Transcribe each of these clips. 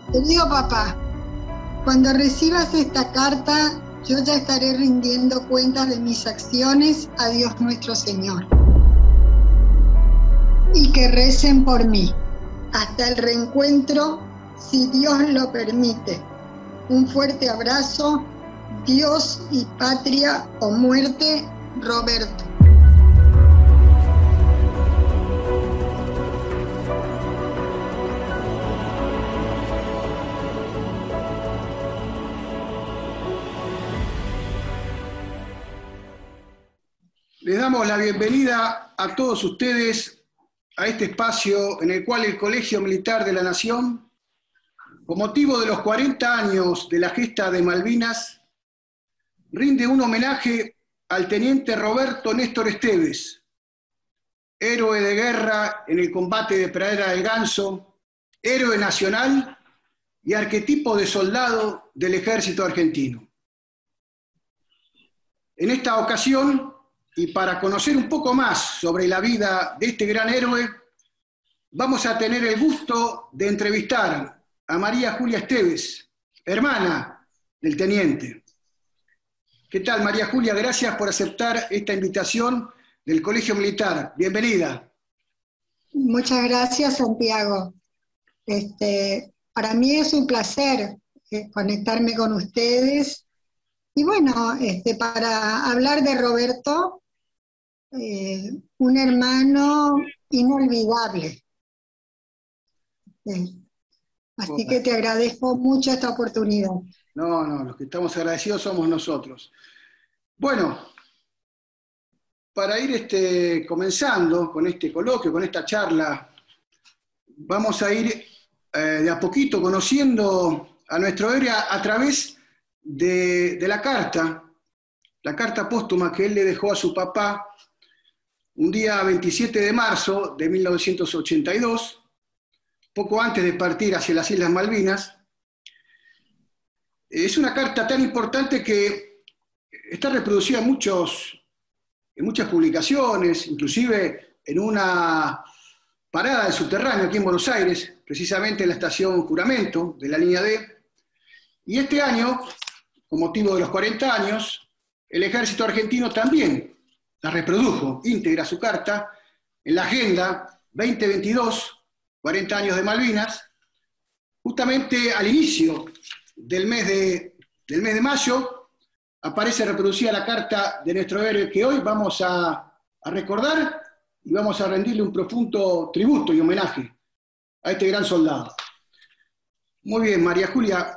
Querido papá, cuando recibas esta carta, yo ya estaré rindiendo cuentas de mis acciones a Dios nuestro Señor. Y que recen por mí. Hasta el reencuentro, si Dios lo permite. Un fuerte abrazo. Dios y patria o muerte, Roberto. Les damos la bienvenida a todos ustedes a este espacio en el cual el Colegio Militar de la Nación, con motivo de los 40 años de la gesta de Malvinas, rinde un homenaje al teniente Roberto Néstor Esteves, héroe de guerra en el combate de Pradera del Ganso, héroe nacional y arquetipo de soldado del ejército argentino. En esta ocasión, y para conocer un poco más sobre la vida de este gran héroe, vamos a tener el gusto de entrevistar a María Julia Esteves, hermana del teniente. ¿Qué tal, María Julia? Gracias por aceptar esta invitación del Colegio Militar. Bienvenida. Muchas gracias, Santiago. Para mí es un placer conectarme con ustedes. Y bueno, para hablar de Roberto, un hermano inolvidable. Así que te agradezco mucho esta oportunidad. No, los que estamos agradecidos somos nosotros. Bueno, para ir comenzando con este coloquio, con esta charla, vamos a ir de a poquito conociendo a nuestro héroe a través de la carta póstuma que él le dejó a su papá un día 27 de marzo de 1982, poco antes de partir hacia las Islas Malvinas. Es una carta tan importante que está reproducida en muchas publicaciones, inclusive en una parada de subterráneo aquí en Buenos Aires, precisamente en la estación Juramento de la línea D. Y este año, con motivo de los 40 años, el ejército argentino también la reprodujo íntegra su carta en la Agenda 2022, 40 años de Malvinas, justamente al inicio del mes de mayo, aparece reproducida la carta de nuestro héroe que hoy vamos a recordar y vamos a rendirle un profundo tributo y homenaje a este gran soldado. Muy bien, María Julia.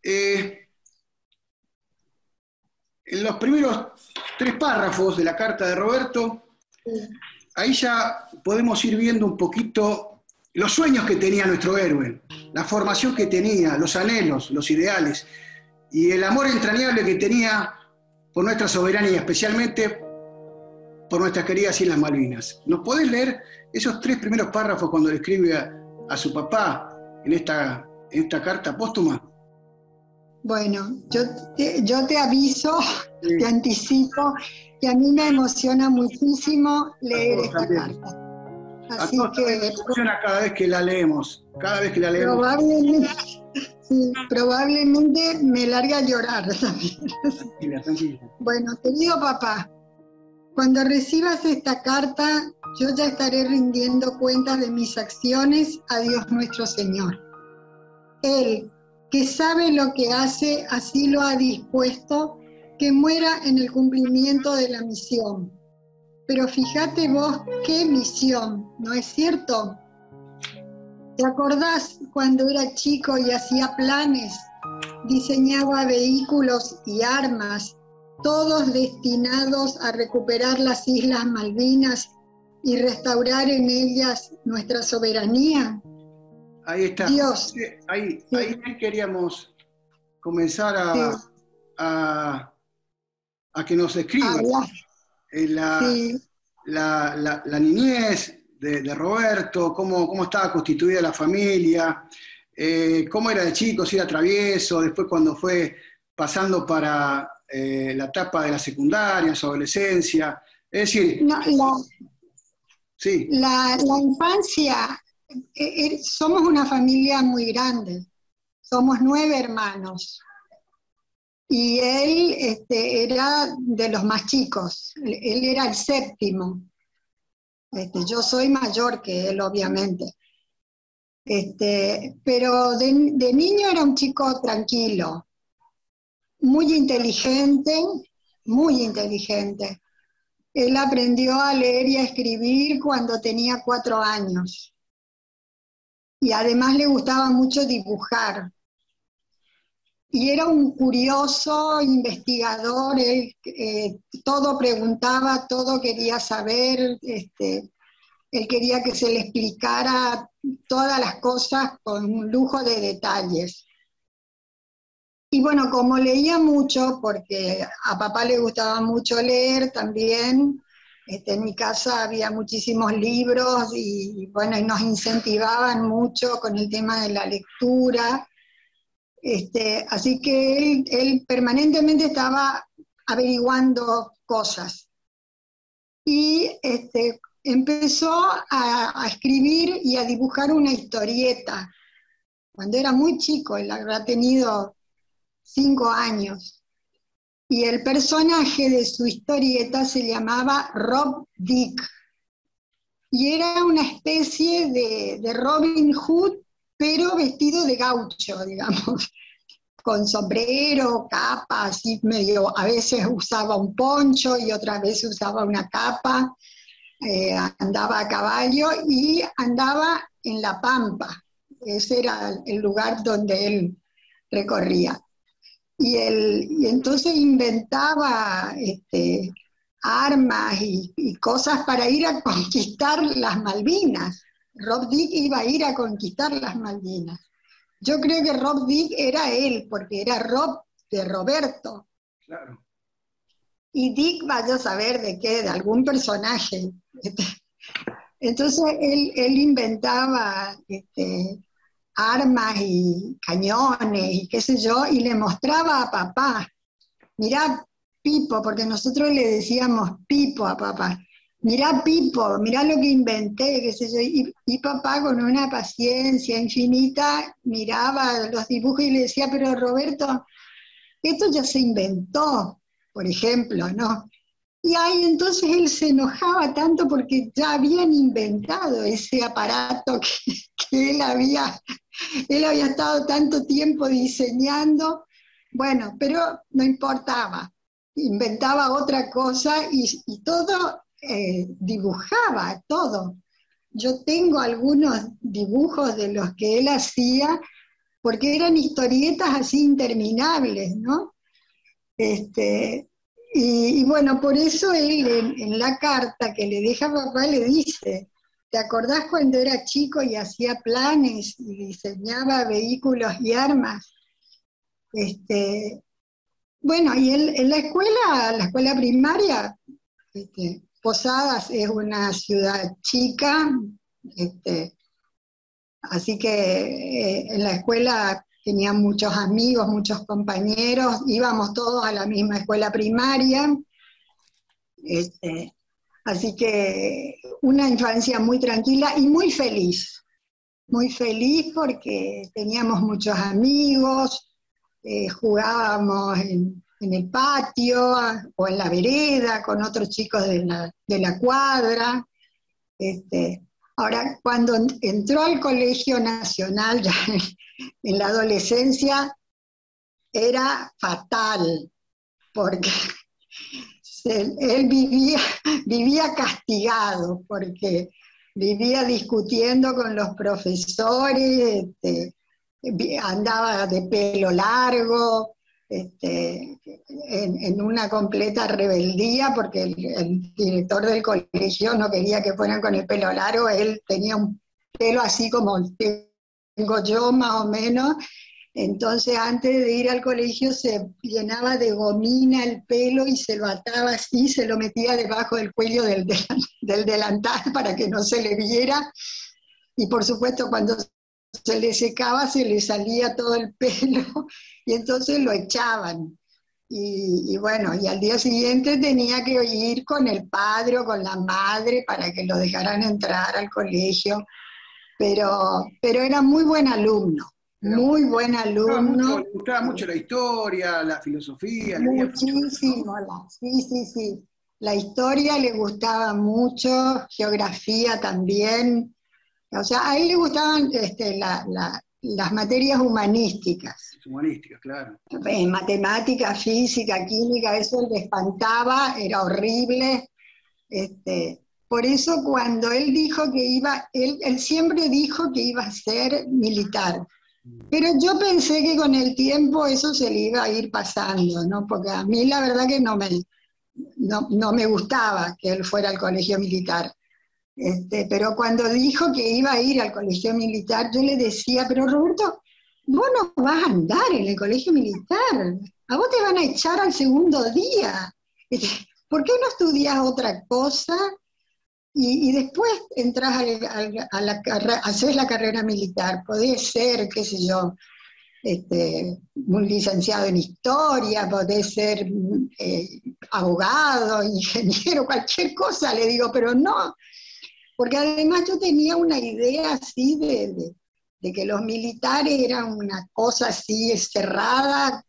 En los primeros 3 párrafos de la carta de Roberto, ahí ya podemos ir viendo un poquito los sueños que tenía nuestro héroe, la formación que tenía, los anhelos, los ideales, y el amor entrañable que tenía por nuestra soberanía, especialmente por nuestras queridas Islas Malvinas. ¿Nos podés leer esos 3 primeros párrafos cuando le escribe a su papá en esta carta póstuma? Bueno, yo te aviso, sí. Te anticipo, que a mí me emociona muchísimo leer esta carta. Así que me emociona cada vez que la leemos. Probablemente me largue a llorar también. Tranquila. Bueno, querido papá, cuando recibas esta carta, yo ya estaré rindiendo cuentas de mis acciones a Dios nuestro Señor. Él, que sabe lo que hace, así lo ha dispuesto, que muera en el cumplimiento de la misión. Pero fíjate vos qué misión, ¿no es cierto? ¿Te acordás cuando era chico y hacía planes? Diseñaba vehículos y armas, todos destinados a recuperar las Islas Malvinas y restaurar en ellas nuestra soberanía. Ahí está. Dios. Ahí queríamos comenzar a que nos describa la niñez de Roberto, cómo estaba constituida la familia, cómo era de chico, si era travieso, después cuando fue pasando para la etapa de la secundaria, su adolescencia. Es decir, la infancia, somos una familia muy grande, somos 9 hermanos. Y él era de los más chicos, él era el séptimo. Yo soy mayor que él, obviamente. Pero de niño era un chico tranquilo, muy inteligente, muy inteligente. Él aprendió a leer y a escribir cuando tenía 4 años. Y además le gustaba mucho dibujar. Y era un curioso investigador, él todo preguntaba, todo quería saber, él quería que se le explicara todas las cosas con un lujo de detalles. Y bueno, como leía mucho, porque a papá le gustaba mucho leer también, en mi casa había muchísimos libros y bueno, y nos incentivaban mucho con el tema de la lectura. Así que él permanentemente estaba averiguando cosas. Y empezó a escribir y a dibujar una historieta. Cuando era muy chico, él habrá tenido 5 años. Y el personaje de su historieta se llamaba Rob Dick. Y era una especie de Robin Hood, pero vestido de gaucho, digamos, con sombrero, capa, así medio, a veces usaba un poncho y otras veces usaba una capa, andaba a caballo y andaba en la pampa. Ese era el lugar donde él recorría. Y entonces inventaba armas y cosas para ir a conquistar las Malvinas. Rob Dick iba a ir a conquistar las Malvinas. Yo creo que Rob Dick era él, porque era Rob de Roberto. Claro. Y Dick, vaya a saber de qué, de algún personaje. Entonces él inventaba armas y cañones y qué sé yo, y le mostraba a papá. Mirá, Pipo, porque nosotros le decíamos Pipo a papá. Mirá, Pipo, mirá lo que inventé, qué sé yo. Y papá, con una paciencia infinita, miraba los dibujos y le decía, pero Roberto, esto ya se inventó, por ejemplo, ¿no? Y ahí entonces él se enojaba tanto porque ya habían inventado ese aparato que él había estado tanto tiempo diseñando. Bueno, pero no importaba, inventaba otra cosa y todo, dibujaba todo. Yo tengo algunos dibujos de los que él hacía, porque eran historietas así interminables, ¿no? Y bueno, por eso él en la carta que le deja a papá le dice, ¿te acordás cuando era chico y hacía planes y diseñaba vehículos y armas? Bueno, y en la escuela primaria, Posadas es una ciudad chica, así que en la escuela tenía muchos amigos, muchos compañeros, íbamos todos a la misma escuela primaria, así que una infancia muy tranquila y muy feliz porque teníamos muchos amigos, jugábamos en el patio o en la vereda con otros chicos de la cuadra. Ahora, cuando entró al Colegio Nacional, ya en la adolescencia, era fatal, porque él vivía castigado, porque vivía discutiendo con los profesores, andaba de pelo largo, en una completa rebeldía, porque el director del colegio no quería que fueran con el pelo largo, él tenía un pelo así como tengo yo más o menos, entonces antes de ir al colegio se llenaba de gomina el pelo y se lo ataba así, se lo metía debajo del cuello del delantal para que no se le viera, y por supuesto cuando se le secaba se le salía todo el pelo y entonces lo echaban. Y bueno, y al día siguiente tenía que ir con el padre o con la madre para que lo dejaran entrar al colegio, pero era muy buen alumno, muy buen alumno. Le gustaba mucho la historia, la filosofía. Muchísimo, sí, sí, sí. La historia le gustaba mucho, geografía también. O sea, a él le gustaban las materias humanísticas. Humanísticas, claro. Matemática, física, química, eso le espantaba, era horrible. Por eso cuando él dijo que iba, él siempre dijo que iba a ser militar. Pero yo pensé que con el tiempo eso se le iba a ir pasando, ¿no? Porque a mí la verdad que no me gustaba que él fuera al colegio militar. Pero cuando dijo que iba a ir al colegio militar, yo le decía, pero Roberto, vos no vas a andar en el colegio militar, a vos te van a echar al segundo día. ¿Por qué no estudias otra cosa? Y después entras haces la carrera militar, podés ser, qué sé yo, un licenciado en historia, podés ser abogado, ingeniero, cualquier cosa, le digo, pero no, porque además yo tenía una idea así de que los militares eran una cosa así cerrada,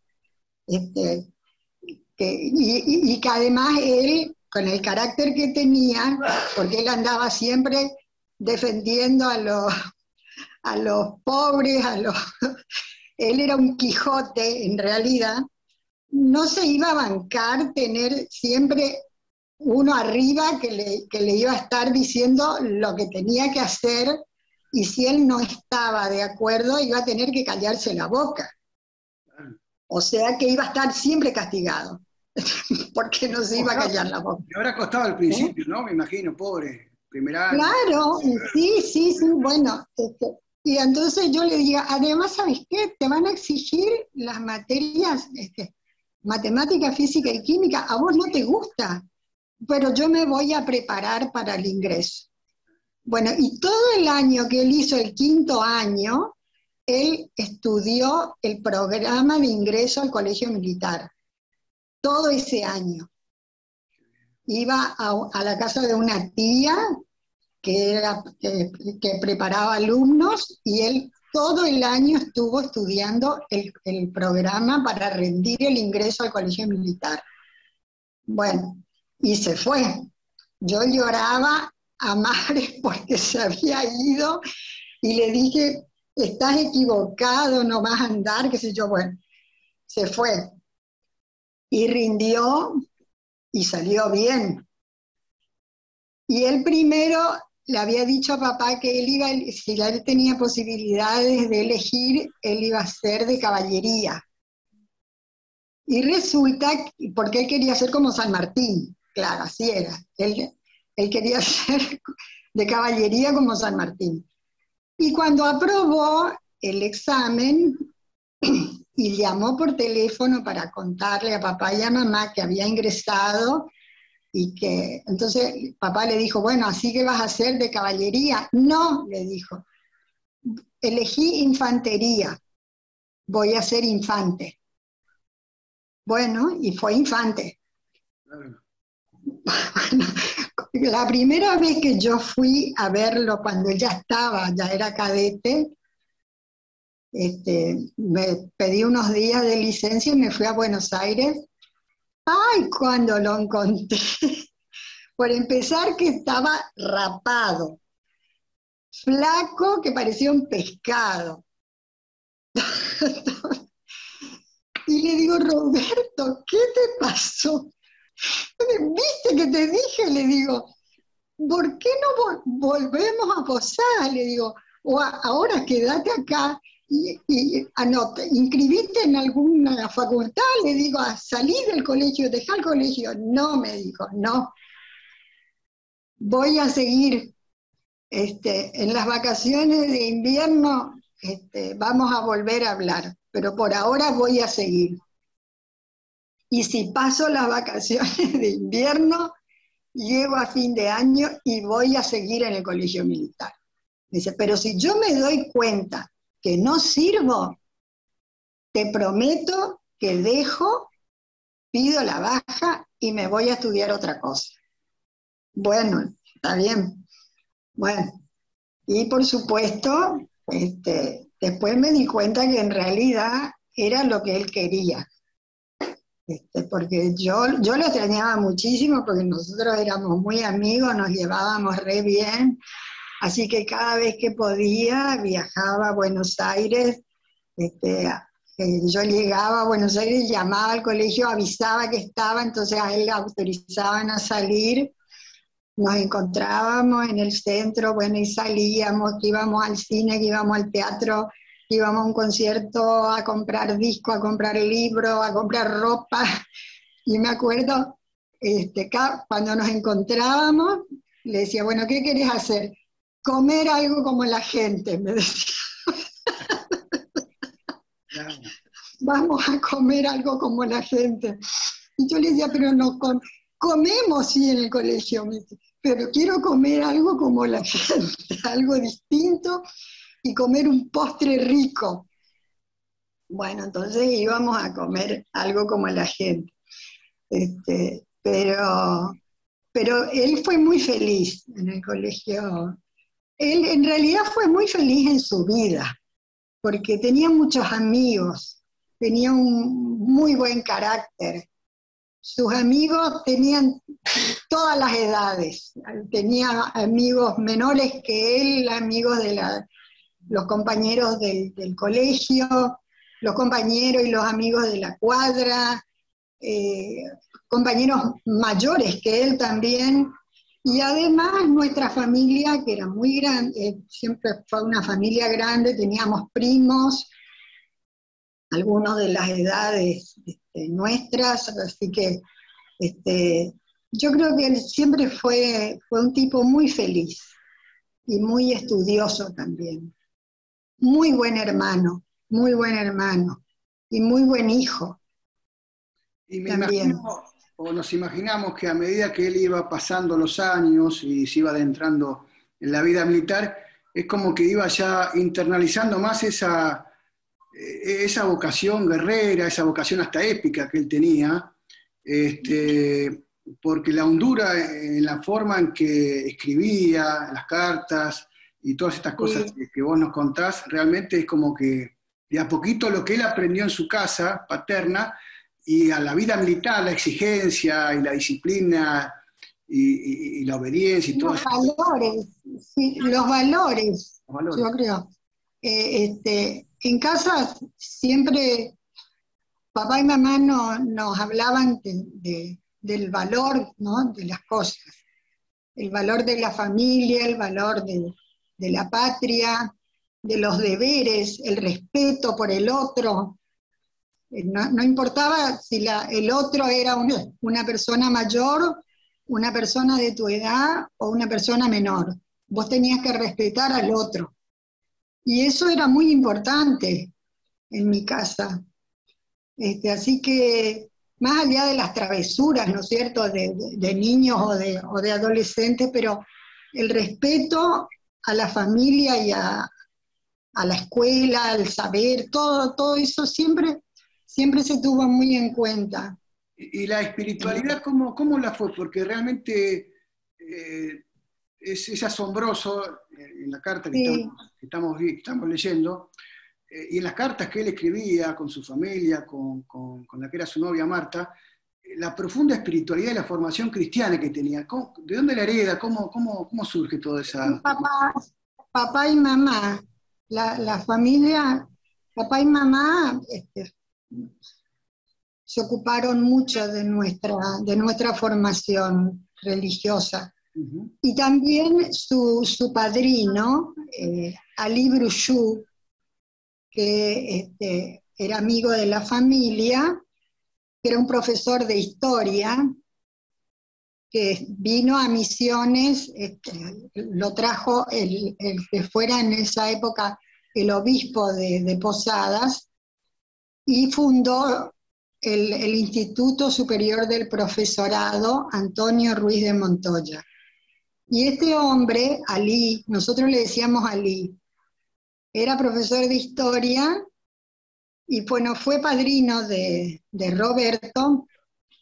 y que además él, con el carácter que tenía, porque él andaba siempre defendiendo a los pobres, él era un Quijote en realidad, no se iba a bancar tener siempre uno arriba que le iba a estar diciendo lo que tenía que hacer, y si él no estaba de acuerdo iba a tener que callarse la boca. O sea que iba a estar siempre castigado, porque no se iba a callar la boca. Me habrá costado al principio, ¿no? Me imagino, pobre, primer año. Claro, sí, bueno. Y entonces yo le digo, además, ¿sabes qué? Te van a exigir las materias, matemática, física y química, a vos no te gusta, pero yo me voy a preparar para el ingreso. Bueno, y todo el año que él hizo el quinto año, él estudió el programa de ingreso al colegio militar. Todo ese año. Iba a la casa de una tía que preparaba alumnos, y él todo el año estuvo estudiando el programa para rendir el ingreso al colegio militar. Bueno, y se fue. Yo lloraba a mares porque se había ido, y le dije, estás equivocado, no vas a andar, qué sé yo. Bueno, se fue. Y rindió y salió bien. Y él primero le había dicho a papá que si él tenía posibilidades de elegir, él iba a ser de caballería. Y resulta, porque él quería ser como San Martín, claro, así era. Él quería ser de caballería como San Martín. Y cuando aprobó el examen y llamó por teléfono para contarle a papá y a mamá que había ingresado, y que entonces papá le dijo, bueno, así que vas a ser de caballería. No, le dijo, elegí infantería, voy a ser infante. Bueno, y fue infante. La primera vez que yo fui a verlo, cuando él ya era cadete, me pedí unos días de licencia y me fui a Buenos Aires. ¡Ay, cuando lo encontré! Por empezar, que estaba rapado, flaco, que parecía un pescado. Y le digo, Roberto, ¿qué te pasó? ¿Viste que te dije? Le digo, ¿por qué no volvemos a posar? Le digo, o ahora quédate acá y inscribiste en alguna facultad. Le digo, salí del colegio, dejá el colegio. No, me dijo, no. Voy a seguir en las vacaciones de invierno, vamos a volver a hablar, pero por ahora voy a seguir. Y si paso las vacaciones de invierno, llego a fin de año y voy a seguir en el colegio militar. Dice, pero si yo me doy cuenta que no sirvo, te prometo que pido la baja y me voy a estudiar otra cosa. Bueno, está bien. Bueno, y por supuesto, después me di cuenta que en realidad era lo que él quería. Porque yo lo extrañaba muchísimo porque nosotros éramos muy amigos, nos llevábamos re bien, así que cada vez que podía viajaba a Buenos Aires. Yo llegaba a Buenos Aires, llamaba al colegio, avisaba que estaba, entonces a él le autorizaban a salir, nos encontrábamos en el centro, bueno, y salíamos, que íbamos al cine, que íbamos al teatro, que íbamos a un concierto, a comprar discos, a comprar libros, a comprar ropa. Y me acuerdo, cuando nos encontrábamos, le decía, bueno, ¿qué querés hacer? Comer algo como la gente, me decía. Vamos a comer algo como la gente. Y yo le decía, pero no comemos sí en el colegio, pero quiero comer algo como la gente, algo distinto y comer un postre rico. Bueno, entonces íbamos a comer algo como la gente. Pero él fue muy feliz en el colegio. Él en realidad fue muy feliz en su vida, porque tenía muchos amigos, tenía un muy buen carácter. Sus amigos tenían todas las edades, tenía amigos menores que él, amigos de los compañeros del colegio, los compañeros y los amigos de la cuadra, compañeros mayores que él también, y además nuestra familia, que era muy grande, siempre fue una familia grande, teníamos primos, algunos de las edades nuestras, así que yo creo que él siempre fue un tipo muy feliz y muy estudioso también. Muy buen hermano y muy buen hijo. Y me también. imagino, o nos imaginamos que a medida que él iba pasando los años y se iba adentrando en la vida militar, es como que iba ya internalizando más esa vocación guerrera, esa vocación hasta épica que él tenía, porque la hondura en la forma en que escribía, las cartas y todas estas cosas Sí. que vos nos contás, realmente es como que de a poquito lo que él aprendió en su casa paterna y a la vida militar, la exigencia y la disciplina y la obediencia y todo Los eso. valores, sí, los valores, Los valores. yo creo. En casa siempre papá y mamá nos hablaban del valor, ¿no?, de las cosas, el valor de la familia, el valor de la patria, de los deberes, el respeto por el otro. No importaba si el otro era una persona mayor, una persona de tu edad o una persona menor. Vos tenías que respetar al otro. Y eso era muy importante en mi casa. Así que, más allá de las travesuras, ¿no es cierto?, de niños o de adolescentes, pero el respeto a la familia y a la escuela, al saber, todo eso siempre se tuvo muy en cuenta. Y la espiritualidad, ¿cómo la fue? Porque realmente es asombroso en la carta que Sí, estamos leyendo, y en las cartas que él escribía con su familia, con la que era su novia Marta, la profunda espiritualidad y la formación cristiana que tenía. ¿De dónde la hereda? ¿Cómo surge toda esa...? papá y mamá, la familia, papá y mamá se ocuparon mucho de nuestra formación religiosa. Uh-huh. Y también su padrino, Ali Bruchou, que era amigo de la familia, que era un profesor de historia, que vino a Misiones, lo trajo el que fuera en esa época el obispo de Posadas, y fundó el Instituto Superior del Profesorado Antonio Ruiz de Montoya. Y este hombre, Ali, nosotros le decíamos Ali, era profesor de historia y bueno, fue padrino de Roberto,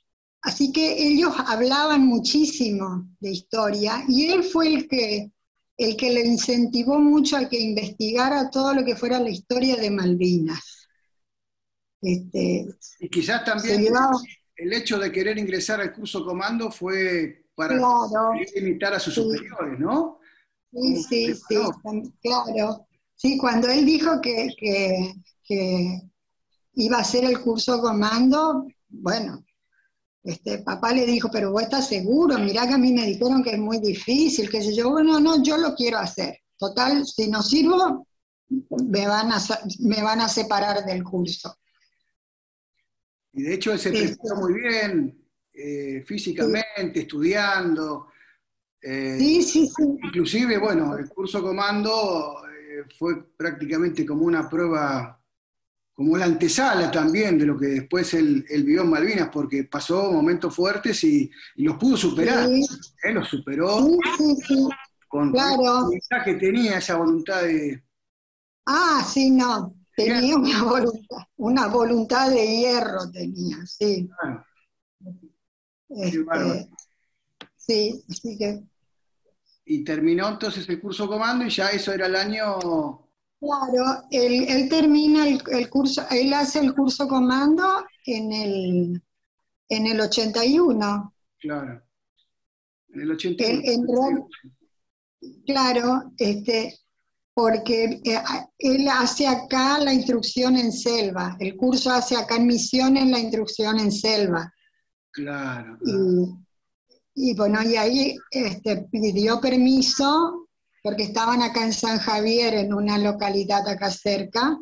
así que ellos hablaban muchísimo de historia y él fue el que le incentivó mucho a que investigara todo lo que fuera la historia de Malvinas. Y quizás Se también llevaba, el hecho de querer ingresar al curso comando fue para claro, imitar a sus sí, superiores, ¿no? sí, Como sí, sí, preparó. claro. Sí, cuando él dijo que iba a hacer el curso comando, bueno, papá le dijo, pero vos estás seguro, mirá que a mí me dijeron que es muy difícil, qué sé yo, bueno, no, yo lo quiero hacer. Total, si no sirvo, me van a separar del curso. Y de hecho él se Este, preparó muy bien, sí, físicamente, estudiando. eh, sí, sí, sí, Inclusive, bueno, el curso comando fue prácticamente como una prueba, como la antesala también de lo que después él vivió en Malvinas, porque pasó momentos fuertes y los pudo superar. sí, Él los sí, superó sí, sí, con esa claro. voluntad que tenía, esa voluntad de... Ah, sí, no, Bien, tenía una voluntad de hierro tenía, sí. claro, qué bárbaro. Este, sí, así que, Y terminó entonces el curso comando y ya eso era el año, claro, él termina el curso, él hace el curso comando en el 81. claro, en el Él, 81. en real- claro, porque él hace acá la instrucción en selva, el curso hace acá en Misiones la instrucción en selva. Claro, claro. Y, y bueno, y ahí pidió permiso, porque estaban acá en San Javier, en una localidad acá cerca,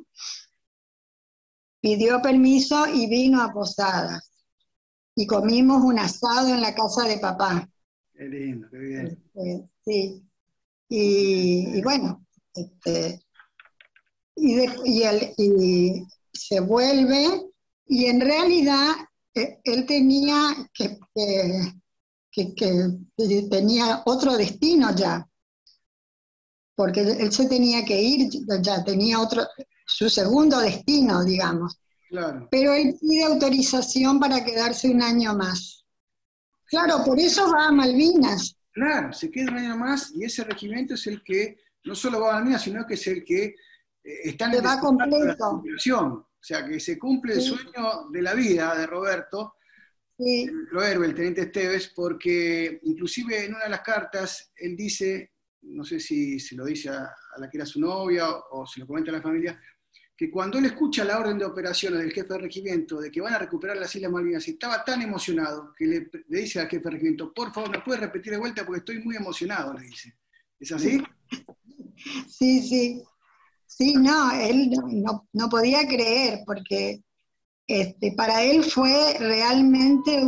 pidió permiso y vino a Posadas. Y comimos un asado en la casa de papá. Qué lindo, qué bien. Sí. Y bueno, este, y se vuelve, y en realidad él tenía que tenía otro destino ya, porque él se tenía que ir, ya tenía otro, su segundo destino, digamos. Claro. Pero él pide autorización para quedarse un año más. Claro, por eso va a Malvinas. Claro, se queda un año más y ese regimiento es el que no solo va a Malvinas, sino que es el que está en Se el va desembarco de la completo. recuperación. O sea, que se cumple el Sí, sueño de la vida de Roberto, sí, lo héroe, el teniente Esteves, porque inclusive en una de las cartas él dice, no sé si se lo dice a la que era su novia o se lo comenta a la familia, que cuando él escucha la orden de operaciones del jefe de regimiento de que van a recuperar las Islas Malvinas, estaba tan emocionado que le dice al jefe de regimiento, por favor, ¿me puedes repetir de vuelta porque estoy muy emocionado? Le dice. ¿Es así? sí, sí. Sí, no, él no podía creer porque para él fue realmente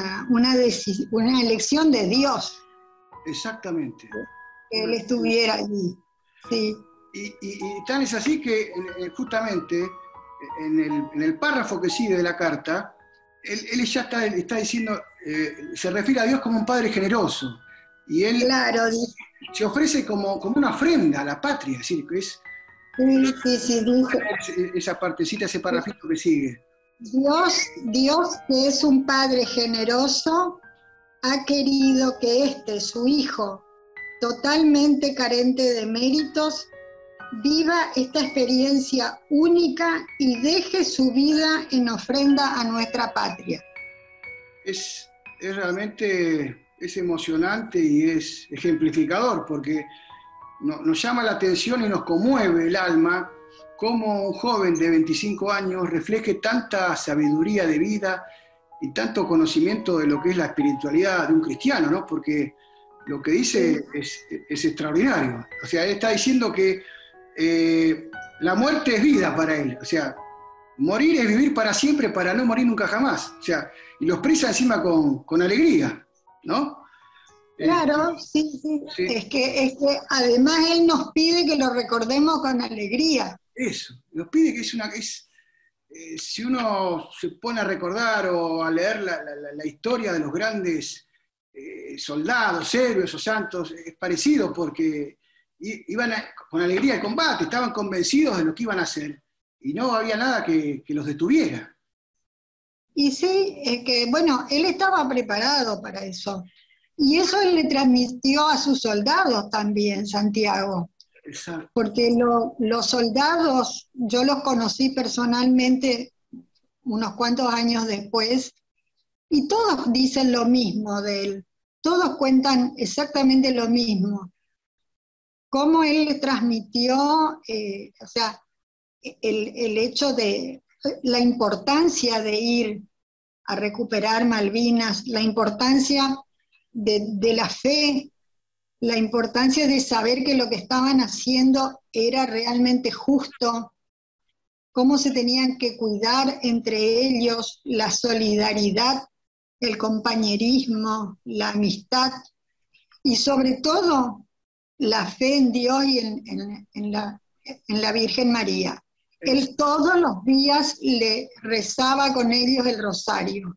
una elección de Dios Exactamente. que él estuviera allí. Sí, Y tal es así que justamente en el párrafo que sigue de la carta, él ya está diciendo, se refiere a Dios como un padre generoso. Y él claro, se ofrece como una ofrenda a la patria, es decir, que es sí, sí, sí, dice, esa partecita, ese parrafito que sigue. Dios que es un padre generoso, ha querido que su hijo, totalmente carente de méritos, viva esta experiencia única y deje su vida en ofrenda a nuestra patria. Es realmente es emocionante y es ejemplificador porque nos llama la atención y nos conmueve el alma cómo un joven de 25 años refleje tanta sabiduría de vida y tanto conocimiento de lo que es la espiritualidad de un cristiano, ¿no? Porque lo que dice es extraordinario. O sea, él está diciendo que la muerte es vida para él. O sea, morir es vivir para siempre para no morir nunca jamás. O sea, y lo expresa encima con alegría, ¿no? Claro, sí, sí. Sí, Es que además Él nos pide que lo recordemos con alegría. eso. Nos pide que si uno se pone a recordar o a leer la historia de los grandes soldados, héroes o santos, es parecido porque iban con alegría al combate, estaban convencidos de lo que iban a hacer y no había nada que los detuviera. Y sí, es que, bueno, Él estaba preparado para eso. Y eso él le transmitió a sus soldados también, Santiago. Exacto. Porque los soldados, yo los conocí personalmente unos cuantos años después, y todos dicen lo mismo de él, todos cuentan exactamente lo mismo. Cómo él le transmitió, o sea, el hecho de la importancia de ir a recuperar Malvinas, la importancia de la fe, la importancia de saber que lo que estaban haciendo era realmente justo, cómo se tenían que cuidar entre ellos, la solidaridad, el compañerismo, la amistad, y sobre todo la fe en Dios y en la Virgen María. Él todos los días le rezaba con ellos el rosario.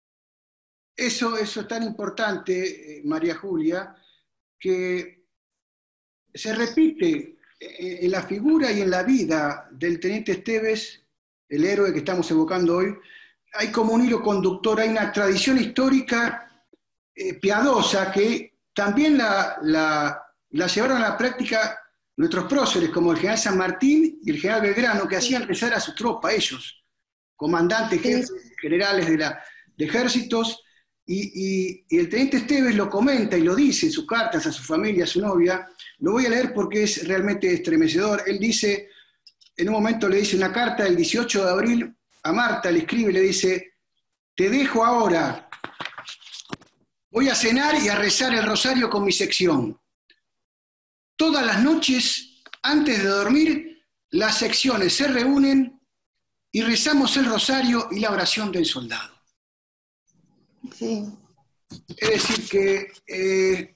Eso es tan importante, María Julia, que se repite en la figura y en la vida del teniente Esteves, el héroe que estamos evocando hoy. Hay como un hilo conductor, hay una tradición histórica piadosa que también la llevaron a la práctica nuestros próceres, como el general San Martín y el general Belgrano, que hacían rezar a su tropa, ellos, comandantes, jefes, generales de ejércitos, y el teniente Esteves lo comenta y lo dice en sus cartas a su familia, a su novia. Lo voy a leer porque es realmente estremecedor. Él dice, en un momento le dice una carta del 18 de abril a Marta, le escribe y le dice: te dejo ahora, voy a cenar y a rezar el rosario con mi sección. Todas las noches, antes de dormir, las secciones se reúnen y rezamos el rosario y la oración del soldado. Sí. Es decir, que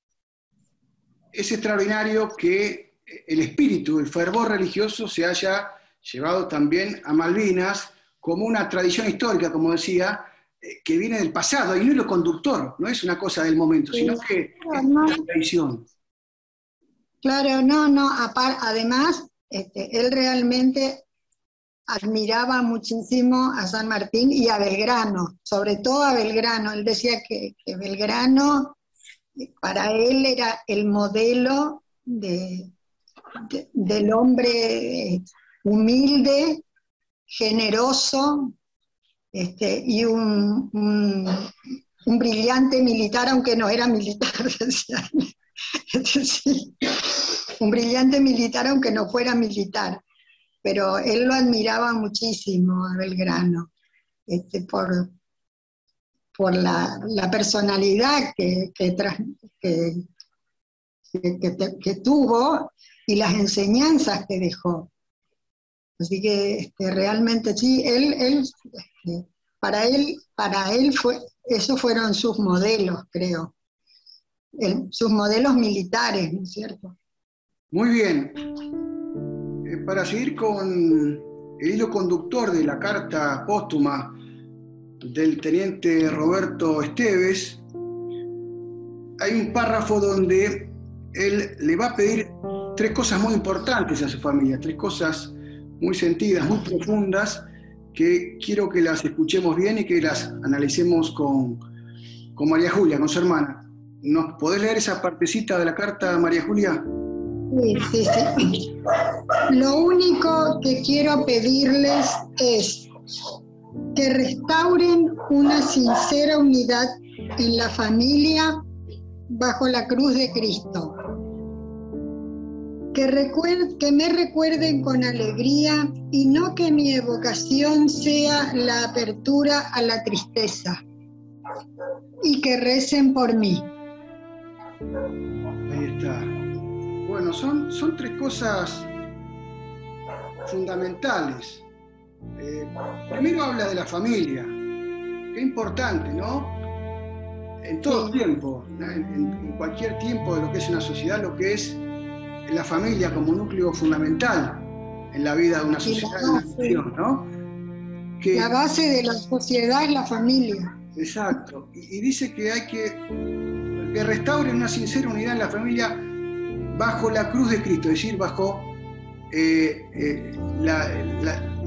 es extraordinario que el espíritu, el fervor religioso se haya llevado también a Malvinas como una tradición histórica, como decía, que viene del pasado, y no es lo conductor, no es una cosa del momento, sino que es una tradición. Claro, no, además, él realmente admiraba muchísimo a San Martín y a Belgrano, sobre todo a Belgrano. Él decía que Belgrano para él era el modelo del hombre humilde, generoso, y un brillante militar, aunque no era militar, decía. Sí, un brillante militar aunque no fuera militar, pero él lo admiraba muchísimo a Belgrano, por la personalidad que tuvo y las enseñanzas que dejó. Así que realmente sí, para él esos fueron sus modelos, creo. Sus modelos militares, ¿no es cierto? Muy bien. Para seguir con el hilo conductor de la carta póstuma del teniente Roberto Esteves, hay un párrafo donde él le va a pedir 3 cosas muy importantes a su familia, 3 cosas muy sentidas, muy profundas, que quiero que las escuchemos bien y que las analicemos con María Julia, con su hermana. ¿Nos podés leer esa partecita de la carta, María Julia? Sí. Lo único que quiero pedirles es que restauren una sincera unidad en la familia bajo la cruz de Cristo. Que me recuerden con alegría y no que mi evocación sea la apertura a la tristeza. Y que recen por mí. Ahí está. Bueno, son 3 cosas fundamentales. Primero habla de la familia. Qué importante, ¿no? En todo tiempo, en cualquier tiempo de lo que es una sociedad, lo que es la familia como núcleo fundamental en la vida de una sociedad, de una nación, ¿no? La base de la sociedad es la familia. Exacto. Y dice que hay que restauren una sincera unidad en la familia bajo la cruz de Cristo, es decir, bajo el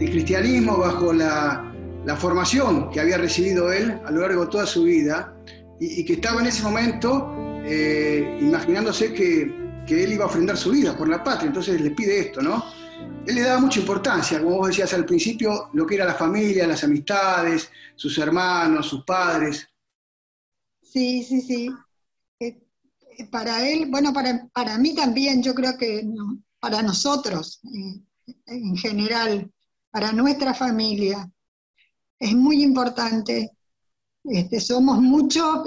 cristianismo, bajo la formación que había recibido él a lo largo de toda su vida, y que estaba en ese momento imaginándose que él iba a ofrendar su vida por la patria, entonces le pide esto, ¿no? Él le daba mucha importancia, como vos decías al principio, lo que era la familia, las amistades, sus hermanos, sus padres. Sí, sí, sí. Eh, para él, bueno, para mí también, yo creo que no, para nosotros en general, para nuestra familia, es muy importante. Somos muchos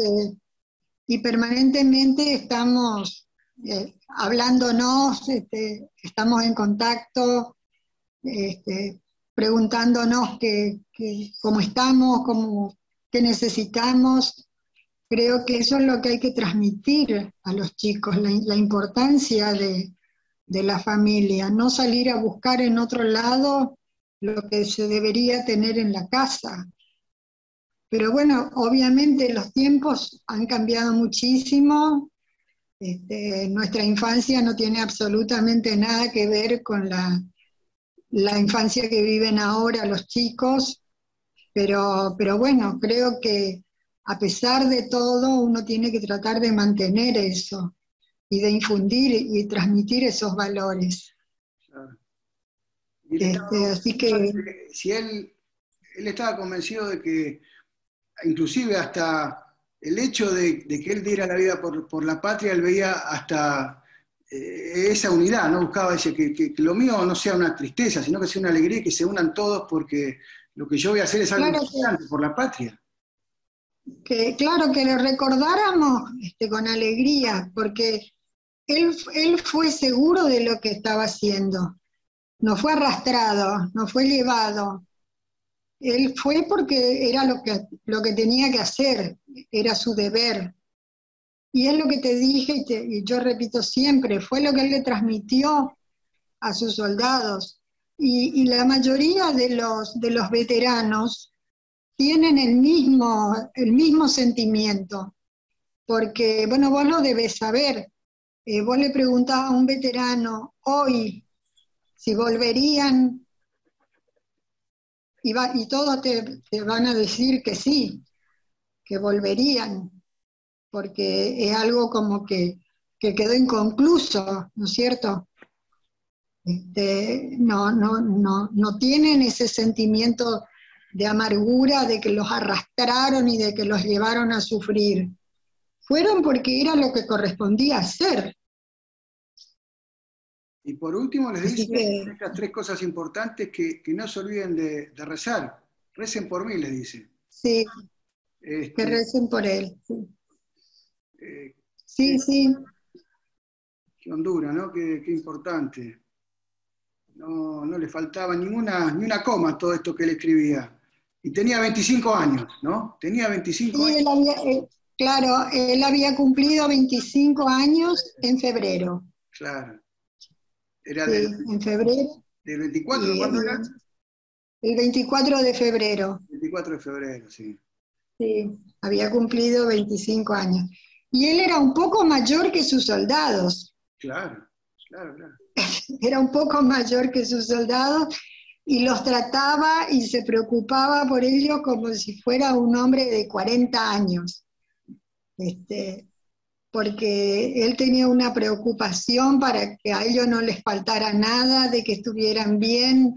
y permanentemente estamos hablándonos, estamos en contacto, este, preguntándonos cómo estamos, qué necesitamos. Creo que eso es lo que hay que transmitir a los chicos, la importancia de la familia, no salir a buscar en otro lado lo que se debería tener en la casa. Pero bueno, obviamente los tiempos han cambiado muchísimo. Nuestra infancia no tiene absolutamente nada que ver con la infancia que viven ahora los chicos, pero bueno, creo que a pesar de todo uno tiene que tratar de mantener eso y de infundir y transmitir esos valores. Claro. Y él estaba Así convencido de que, que si él estaba convencido de que inclusive hasta el hecho de que él diera la vida por la patria, él veía hasta esa unidad, ¿no? Buscaba decir, que lo mío no sea una tristeza, sino que sea una alegría y que se unan todos porque lo que yo voy a hacer es algo claro importante por la patria. claro que lo recordáramos con alegría, porque él fue seguro de lo que estaba haciendo, no fue arrastrado, no fue llevado. Él fue porque era lo que tenía que hacer, era su deber. Y es lo que te dije y yo repito siempre, fue lo que él le transmitió a sus soldados. Y la mayoría de los veteranos tienen el mismo sentimiento, porque, bueno, vos lo debés saber. Vos le preguntás a un veterano hoy si volverían y todos te van a decir que sí, que volverían, porque es algo como que quedó inconcluso, ¿no es cierto? No tienen ese sentimiento de amargura de que los arrastraron y de que los llevaron a sufrir. Fueron porque era lo que correspondía hacer. Y por último les Así dice que estas tres cosas importantes que no se olviden de rezar. Recen por mí, les dice. sí, que Este, recen por él. Sí, eh, sí. Sí. qué hondura, ¿no? Qué importante. No, no le faltaba ni una coma a todo esto que él escribía. Y tenía 25 años, ¿no? Tenía 25 Sí, años. claro, él había cumplido 25 años en febrero. Claro. Era Sí, en febrero. del 24, Y, ¿cuándo y era? el 24 de febrero, 24 de febrero, sí. sí, había cumplido 25 años. Y él era un poco mayor que sus soldados, Claro, claro, claro. era un poco mayor que sus soldados y los trataba y se preocupaba por ellos como si fuera un hombre de 40 años. Este, Porque él tenía una preocupación para que a ellos no les faltara nada, de que estuvieran bien.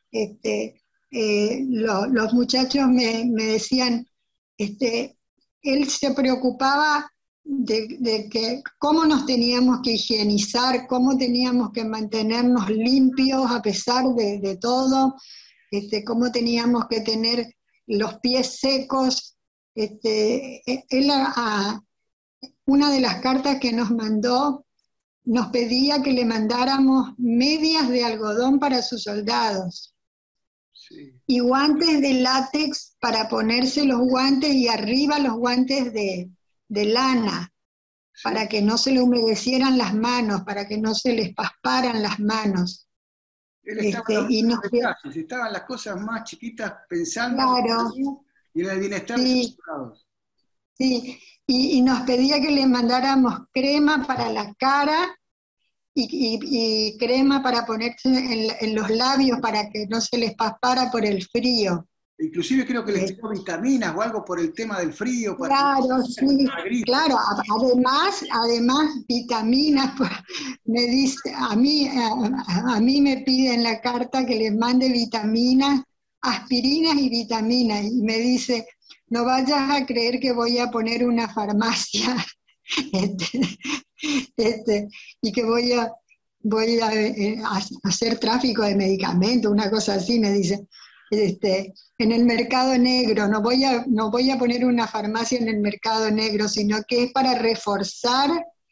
Los muchachos me decían, él se preocupaba de que cómo nos teníamos que higienizar, cómo teníamos que mantenernos limpios a pesar de todo, cómo teníamos que tener los pies secos. Él una de las cartas que nos mandó nos pedía que le mandáramos medias de algodón para sus soldados Sí, y guantes de látex para ponerse los guantes y arriba los guantes de lana sí. para que no se le humedecieran las manos, para que no se les pasparan las manos. Él estaba en los Y mínimos nos, detalles, estaba en las cosas más chiquitas pensando en la claro, salud y en el bienestar de sus sí, soldados. sí, y nos pedía que le mandáramos crema para la cara y crema para ponerse en los labios para que no se les paspara por el frío. Inclusive creo que les dio vitaminas o algo por el tema del frío. Claro, sí, claro. Además, vitaminas, pues, me dice, a mí me pide en la carta que les mande vitaminas, aspirinas y vitaminas, y me dice, no vayas a creer que voy a poner una farmacia, este, y que voy a hacer tráfico de medicamentos, una cosa así, me dice. En el mercado negro, no voy a poner una farmacia en el mercado negro, sino que es para reforzar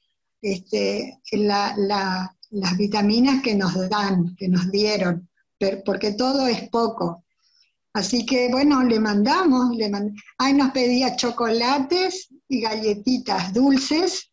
las vitaminas que nos dan, que nos dieron, porque todo es poco. Así que bueno, le mandamos, ay, nos pedía chocolates y galletitas dulces,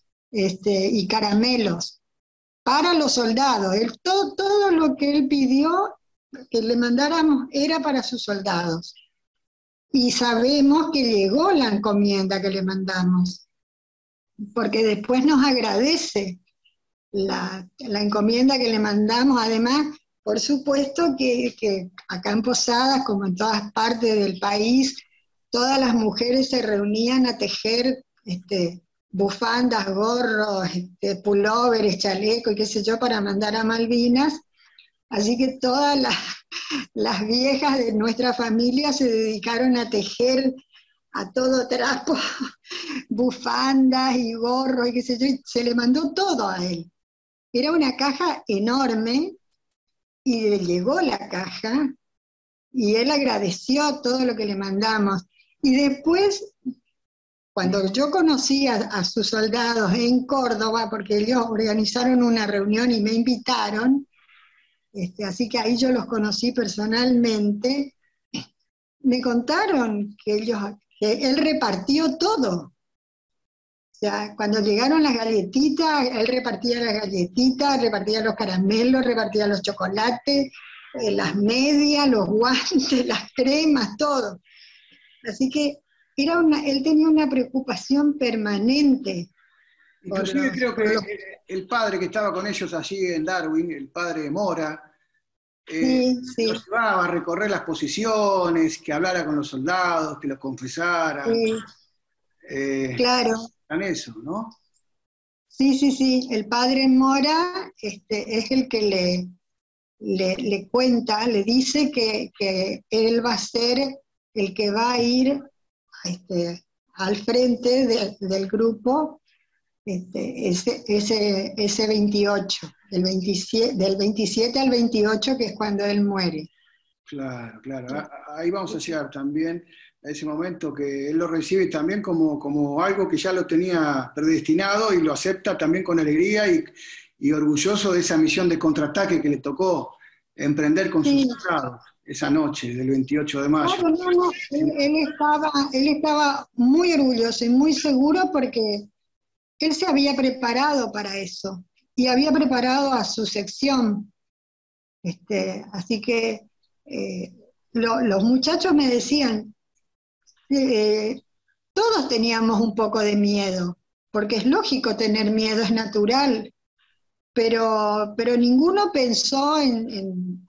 y caramelos para los soldados. Todo lo que él pidió que le mandáramos era para sus soldados. Y sabemos que llegó la encomienda que le mandamos, porque después nos agradece la encomienda que le mandamos. Además, por supuesto que acá en Posadas, como en todas partes del país, todas las mujeres se reunían a tejer bufandas, gorros, pulóveres, chalecos y qué sé yo, para mandar a Malvinas. Así que todas las viejas de nuestra familia se dedicaron a tejer a todo trapo, bufandas y gorros y qué sé yo, y se le mandó todo a él. Era una caja enorme y le llegó la caja y él agradeció todo lo que le mandamos. Y después, cuando yo conocí a sus soldados en Córdoba, porque ellos organizaron una reunión y me invitaron, así que ahí yo los conocí personalmente, me contaron que él repartió todo. O sea, cuando llegaron las galletitas, él repartía las galletitas, repartía los caramelos, repartía los chocolates, las medias, los guantes, las cremas, todo. Así que él tenía una preocupación permanente. Inclusive creo que el padre que estaba con ellos allí en Darwin, el padre Mora, sí. los llevaba a recorrer las posiciones, que hablara con los soldados, que los confesara. Sí. Claro. En eso, ¿no? Sí, el padre Mora es el que le cuenta, le dice que él va a ser el que va a ir al frente del grupo ese 28, del 27 al 28, que es cuando él muere. Claro. Ahí vamos a llegar también a ese momento que él lo recibe también como algo que ya lo tenía predestinado y lo acepta también con alegría y orgulloso de esa misión de contraataque que le tocó emprender con sus soldados esa noche del 28 de mayo. Claro, no. Él estaba muy orgulloso y muy seguro porque él se había preparado para eso y había preparado a su sección. Así que los muchachos me decían, todos teníamos un poco de miedo, porque es lógico tener miedo, es natural, pero ninguno pensó en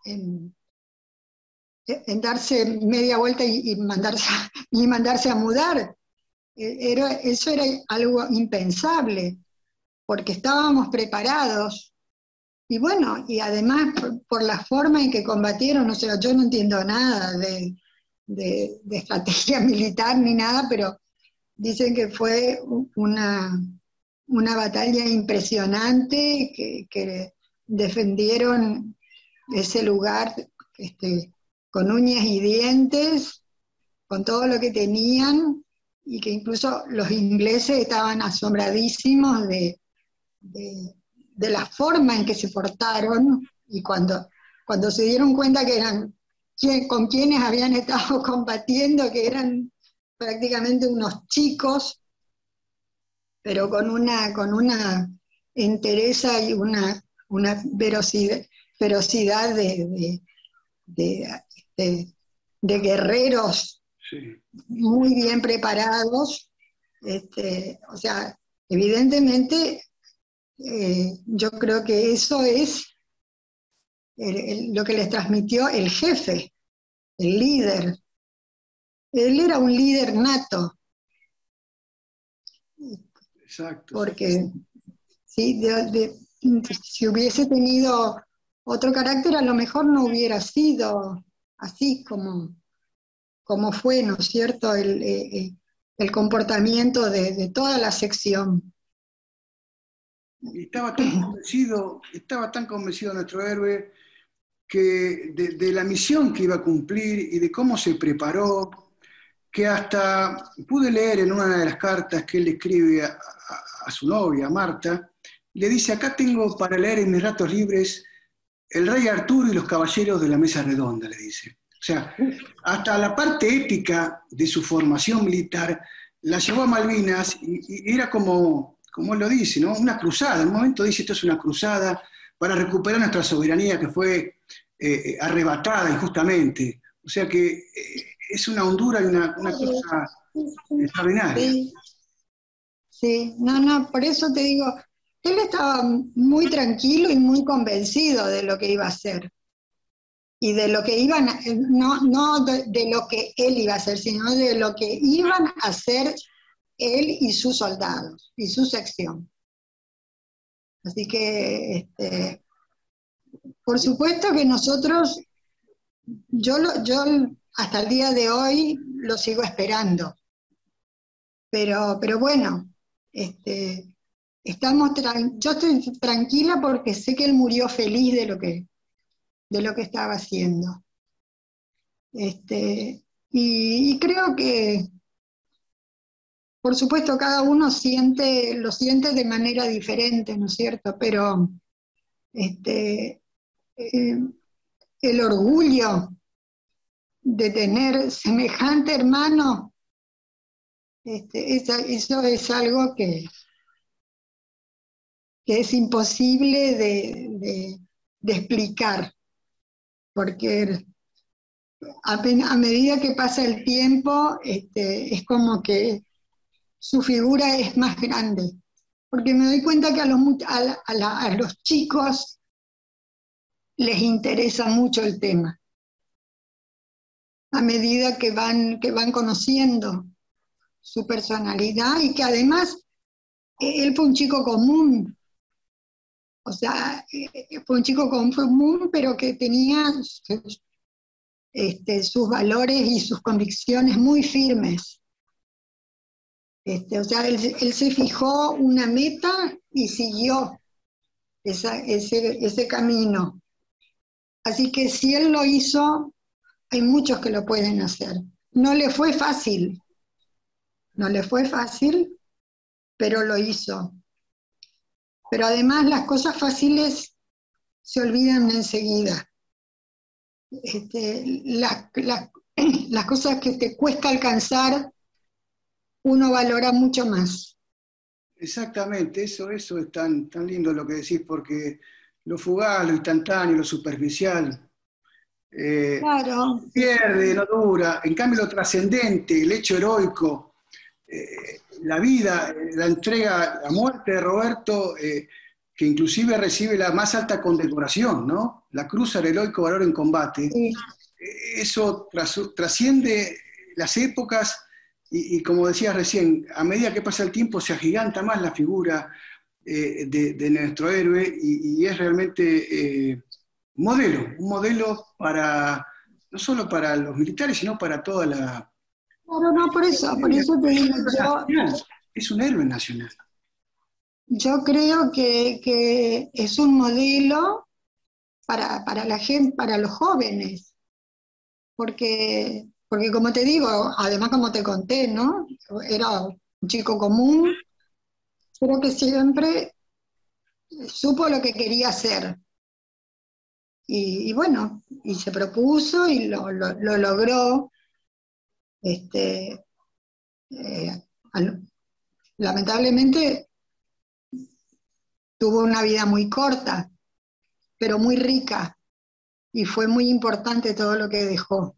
darse media vuelta y mandarse a mudar. Eso era algo impensable, porque estábamos preparados. Y bueno, y además por la forma en que combatieron, o sea, yo no entiendo nada de estrategia militar ni nada, pero dicen que fue una batalla impresionante, que defendieron ese lugar con uñas y dientes, con todo lo que tenían, y que incluso los ingleses estaban asombradísimos de la forma en que se portaron, y cuando se dieron cuenta que eran con quienes habían estado combatiendo, que eran prácticamente unos chicos, pero con una entereza y una ferocidad de guerreros muy bien preparados. O sea, evidentemente, yo creo que eso es lo que les transmitió el jefe, el líder, Él era un líder nato, Exacto. porque ¿sí? Si hubiese tenido otro carácter, a lo mejor no hubiera sido así como fue, ¿no es cierto?, el comportamiento de toda la sección. Y estaba tan convencido nuestro héroe que de la misión que iba a cumplir y de cómo se preparó, que hasta pude leer en una de las cartas que él escribe a su novia, Marta, le dice, acá tengo para leer en mis ratos libres El Rey Arturo y los Caballeros de la Mesa Redonda, le dice. O sea, hasta la parte épica de su formación militar la llevó a Malvinas y era como él lo dice, ¿no? Una cruzada. En un momento dice, esto es una cruzada para recuperar nuestra soberanía que fue arrebatada injustamente. O sea que es una hondura y una cosa extraordinaria. Sí, sí, no, por eso te digo, él estaba muy tranquilo y muy convencido de lo que iba a hacer. Y de lo que iban, no de lo que él iba a hacer, sino de lo que iban a hacer él y sus soldados, y su sección. Así que, por supuesto que nosotros, yo hasta el día de hoy lo sigo esperando, pero bueno, yo estoy tranquila porque sé que él murió feliz de lo que estaba haciendo. Y creo que, por supuesto, cada uno lo siente de manera diferente, ¿no es cierto? Pero este, eh, el orgullo de tener semejante hermano, eso es algo que es imposible de explicar, porque a medida que pasa el tiempo, es como que su figura es más grande, porque me doy cuenta que a los chicos les interesa mucho el tema, a medida que van conociendo su personalidad y que además él fue un chico común, o sea, fue un chico común, pero que tenía sus valores y sus convicciones muy firmes. O sea, él se fijó una meta y siguió ese camino. Así que si él lo hizo, hay muchos que lo pueden hacer. No le fue fácil, pero lo hizo. Pero además las cosas fáciles se olvidan enseguida. Las cosas que te cuesta alcanzar, uno valora mucho más. Exactamente, eso es tan lindo lo que decís, porque lo fugaz, lo instantáneo, lo superficial, Claro, pierde, no dura. En cambio, lo trascendente, el hecho heroico, la vida, la entrega, la muerte de Roberto, que inclusive recibe la más alta condecoración, ¿no? La Cruz al Heroico Valor en Combate. sí. Eso trasciende las épocas y como decías recién, a medida que pasa el tiempo se agiganta más la figura de nuestro héroe y es realmente un modelo para, no solo para los militares, sino para toda la... Claro, no, por eso te digo, Es un héroe nacional. yo creo que es un modelo para la gente, para los jóvenes, porque como te digo, además como te conté, ¿no? Era un chico común, pero que siempre supo lo que quería hacer. Y bueno, y se propuso y lo logró. Este, eh, Lamentablemente tuvo una vida muy corta, pero muy rica, y fue muy importante todo lo que dejó.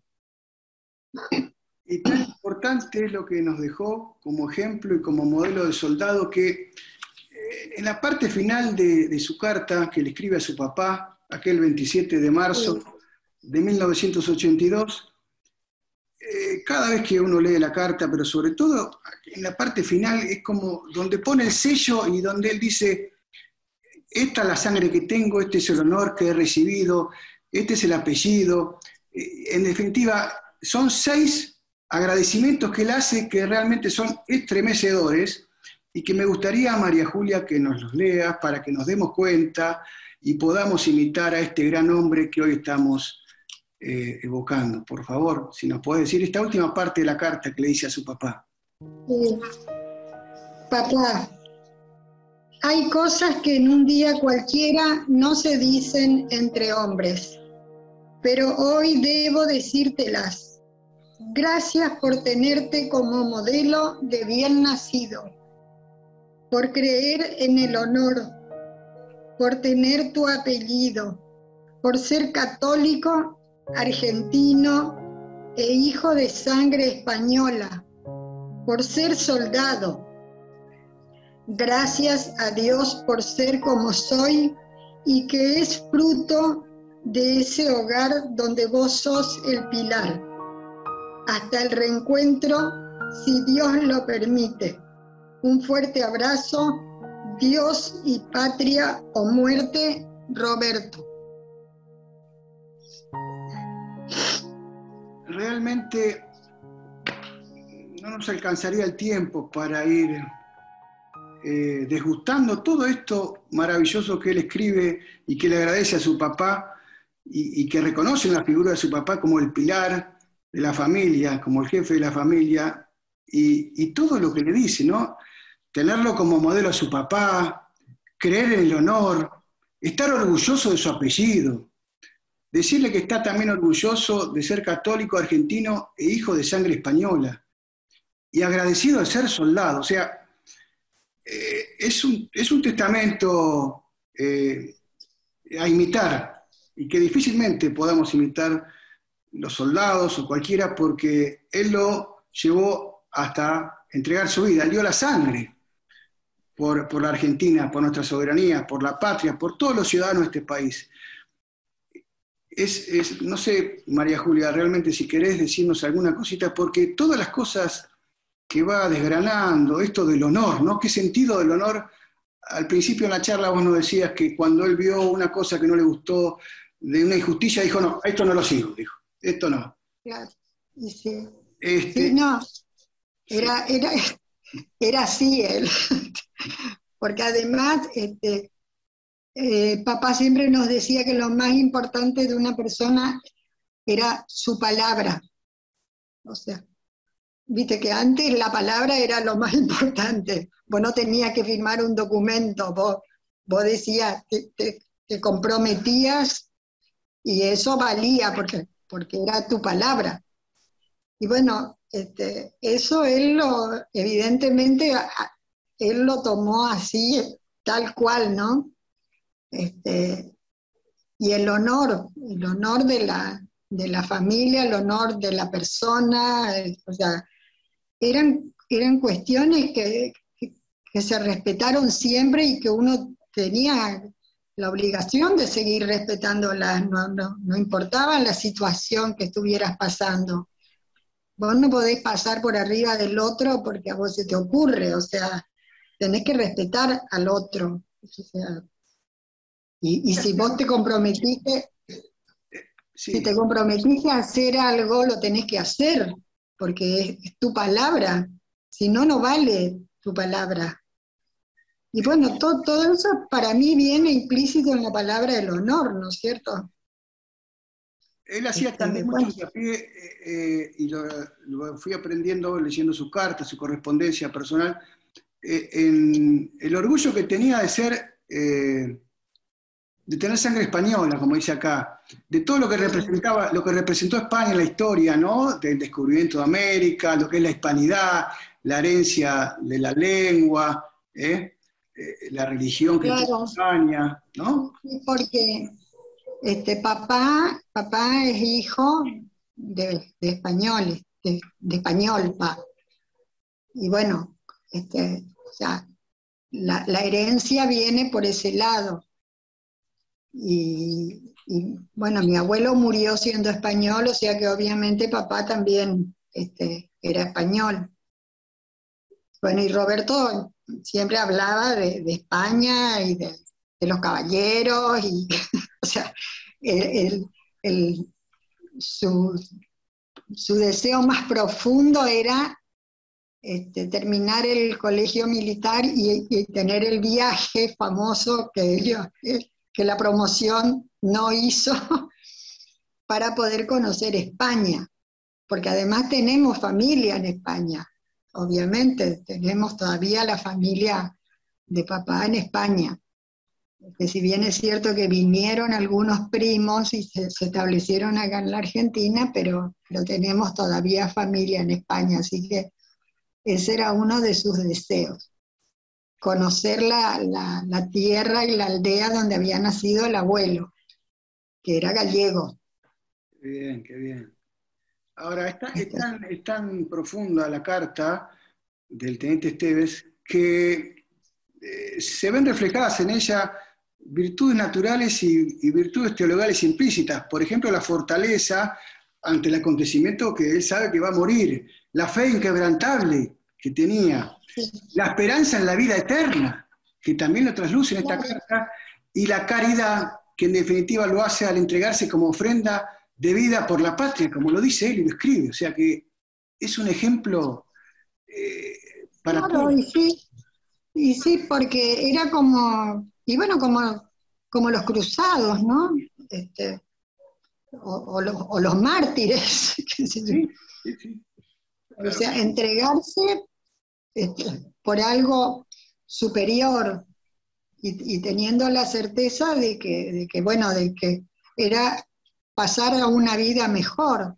Y tan importante es lo que nos dejó como ejemplo y como modelo de soldado que en la parte final de su carta que le escribe a su papá, aquel 27 de marzo de 1982, cada vez que uno lee la carta, pero sobre todo en la parte final, es como donde pone el sello y donde él dice, esta es la sangre que tengo, este es el honor que he recibido, este es el apellido. En definitiva, son 6 agradecimientos que él hace que realmente son estremecedores y que me gustaría, María Julia, que nos los leas para que nos demos cuenta y podamos imitar a este gran hombre que hoy estamos evocando. Por favor, si nos puede decir esta última parte de la carta que le dice a su papá. Sí. Papá, hay cosas que en un día cualquiera no se dicen entre hombres, pero hoy debo decírtelas. Gracias por tenerte como modelo de bien nacido, por creer en el honor, por tener tu apellido, por ser católico, argentino e hijo de sangre española, por ser soldado. Gracias a Dios por ser como soy y que es fruto de ese hogar donde vos sos el pilar. Hasta el reencuentro, si Dios lo permite. Un fuerte abrazo. Dios y patria o muerte, Roberto. Realmente no nos alcanzaría el tiempo para ir desgustando todo esto maravilloso que él escribe y que le agradece a su papá y que reconoce en la figura de su papá como el pilar de la familia, como el jefe de la familia y todo lo que le dice, ¿no? Tenerlo como modelo a su papá, creer en el honor, estar orgulloso de su apellido, decirle que está también orgulloso de ser católico argentino e hijo de sangre española, y agradecido de ser soldado. O sea, es un testamento a imitar, y que difícilmente podamos imitar los soldados o cualquiera, porque él lo llevó hasta entregar su vida, él dio la sangre por la Argentina, por nuestra soberanía, por la patria, por todos los ciudadanos de este país. No sé, María Julia, realmente si querés decirnos alguna cosita, porque todas las cosas que va desgranando, esto del honor, ¿no? ¿Qué sentido del honor? Al principio en la charla vos nos decías que cuando él vio una cosa que no le gustó, de una injusticia, dijo, no, esto no lo sigo, dijo, esto no. Claro, y sí. Sí, no, era así él, porque además papá siempre nos decía que lo más importante de una persona era su palabra. O sea, viste que antes la palabra era lo más importante. Vos no tenías que firmar un documento, vos decías, te comprometías y eso valía porque era tu palabra. Y bueno, eso evidentemente, él lo tomó así, tal cual, ¿no? Y el honor de la familia, el honor de la persona, o sea, eran cuestiones que se respetaron siempre y que uno tenía la obligación de seguir respetándolas, no importaba la situación que estuvieras pasando. Vos no podés pasar por arriba del otro porque a vos se te ocurre, o sea, tenés que respetar al otro. O sea, y si vos te comprometiste, Sí. si te comprometiste a hacer algo, lo tenés que hacer, porque es tu palabra, si no, no vale tu palabra. Y bueno, todo eso para mí viene implícito en la palabra del honor, ¿no es cierto? Él hacía también mucho hincapié, y lo fui aprendiendo leyendo sus cartas, su correspondencia personal, en el orgullo que tenía de ser, de tener sangre española, como dice acá, de todo lo que representaba, lo que representó España en la historia, ¿no? Del descubrimiento de América, lo que es la hispanidad, la herencia de la lengua, la religión que tuvo España, ¿no? Porque papá es hijo de españoles, de español, pa. Y bueno, o sea, la herencia viene por ese lado. Y Y bueno, mi abuelo murió siendo español, o sea que obviamente papá también era español. Bueno, y Roberto siempre hablaba de España y de los caballeros, y o sea, el- el- su, su deseo más profundo era terminar el colegio militar y tener el viaje famoso que la promoción no hizo para poder conocer España, porque además tenemos familia en España, obviamente, tenemos todavía la familia de papá en España, que si bien es cierto que vinieron algunos primos y se establecieron acá en la Argentina, pero tenemos todavía familia en España, así que ese era uno de sus deseos, conocer la tierra y la aldea donde había nacido el abuelo, que era gallego. Qué bien, qué bien. Ahora, es tan profunda la carta del teniente Esteves que se ven reflejadas en ella virtudes naturales y virtudes teologales implícitas. Por ejemplo, la fortaleza ante el acontecimiento que él sabe que va a morir, la fe inquebrantable que tenía, la esperanza en la vida eterna, que también lo trasluce en esta Claro. carta, y la caridad, que en definitiva lo hace al entregarse como ofrenda de vida por la patria, como lo dice él y lo escribe. O sea que es un ejemplo para Claro, todos. y sí, porque era como, y bueno, como los cruzados, ¿no? Este, o los mártires, qué sé yo. Sí, sí, sí, O claro. sea, entregarse por algo superior y teniendo la certeza bueno, de que era pasar a una vida mejor.